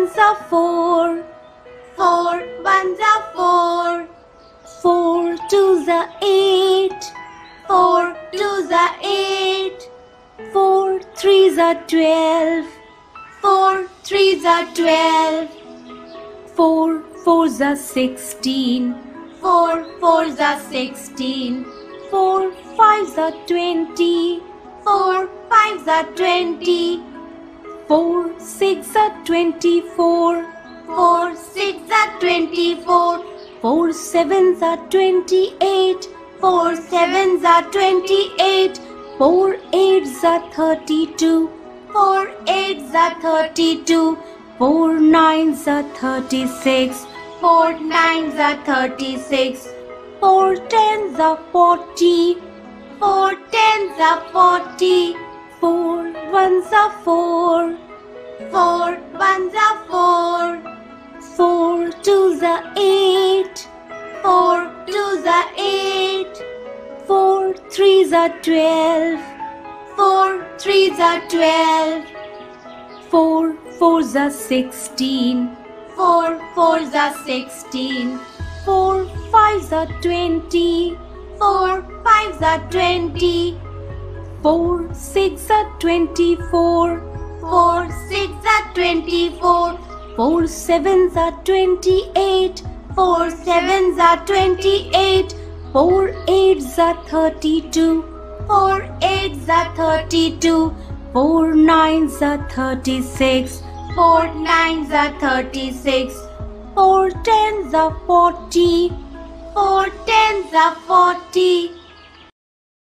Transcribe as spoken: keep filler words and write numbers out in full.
ones are four. Four ones are four. Four twos are eight. Four twos are eight. Four threes are twelve. Four threes are twelve. Four fours are sixteen. Four fours are sixteen. Four fives are twenty. Four fives are twenty. Four six are twenty-four. Four six are twenty-four. Four sevens are twenty-eight. Four sevens are twenty-eight. Four eights are thirty-two. Four eights are thirty-two. Four nines are thirty-six. Four nines are thirty-six. Four tens are forty. Four tens are forty. Four ones are four. Four ones are four. Four twos are eight. Four twos are eight. Four threes are twelve. Four threes are twelve. Four fours are sixteen. Four fours are sixteen. Four fives are twenty. Four fives are twenty. Four six are twenty-four. Four six are twenty-four. Four sevens are twenty-eight. Four sevens are twenty-eight. Four eights are thirty-two. Four eights are thirty-two. Four nines are thirty-six. Four nines are thirty-six. Four tens are forty. Four tens are forty.